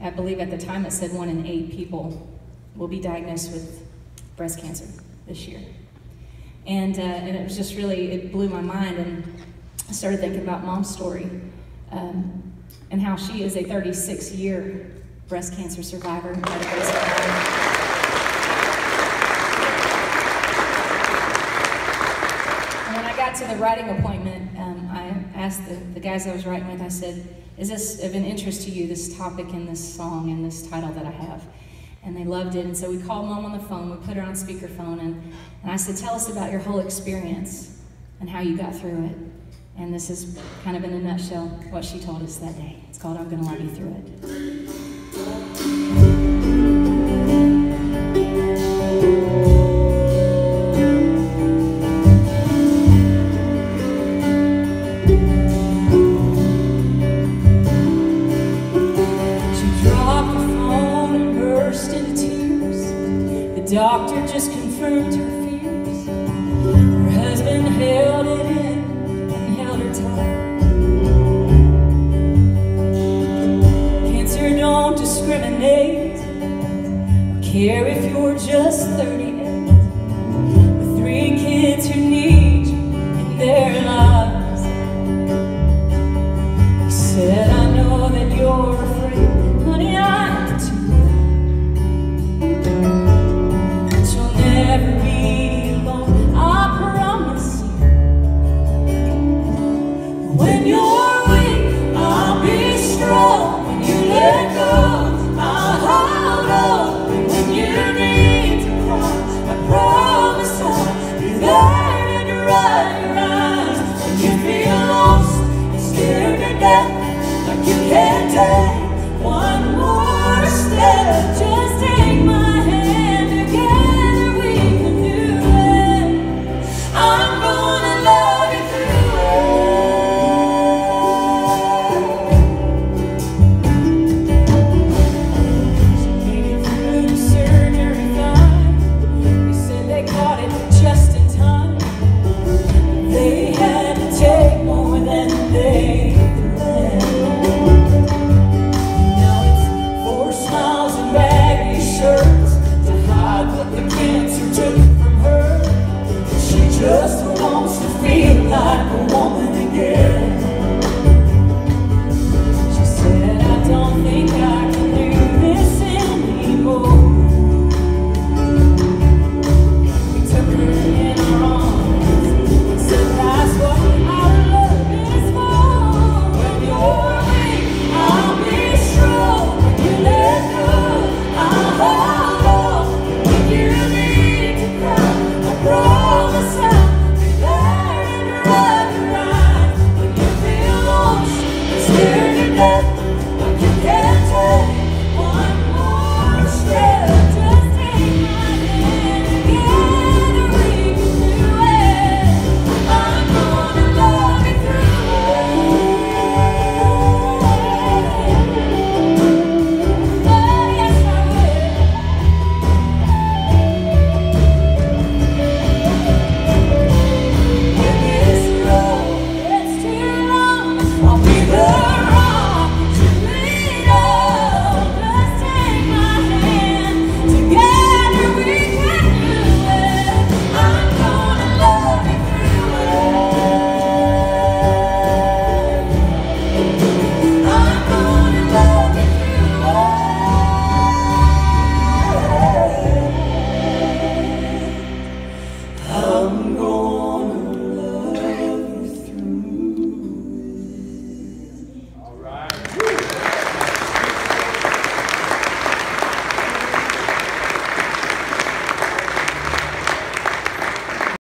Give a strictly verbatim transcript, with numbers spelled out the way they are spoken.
I believe at the time it said one in eight people will be diagnosed with breast cancer this year. And, uh, and it was just really, it blew my mind, and I started thinking about Mom's story um, and how she is a thirty-six year breast cancer survivor. To the writing appointment, um, I asked the, the guys I was writing with, I said, is this of an interest to you, this topic and this song and this title that I have? And they loved it, and so we called Mom on the phone, we put her on speakerphone, and, and I said, tell us about your whole experience and how you got through it. And this is kind of in a nutshell what she told us that day. It's called I'm Gonna Love You Through It. The doctor just confirmed her fears. Her husband held it in and held her tight. Cancer don't discriminate or care if you're just thirty-eight. With three kids who